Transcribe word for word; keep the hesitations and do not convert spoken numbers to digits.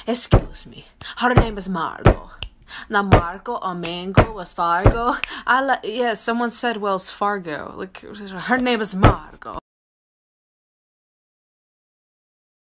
Excuse me. Her name is Margot. Not Marco or Mango, Wells Fargo. I like, yeah, someone said Wells Fargo. Like, her name is Margot.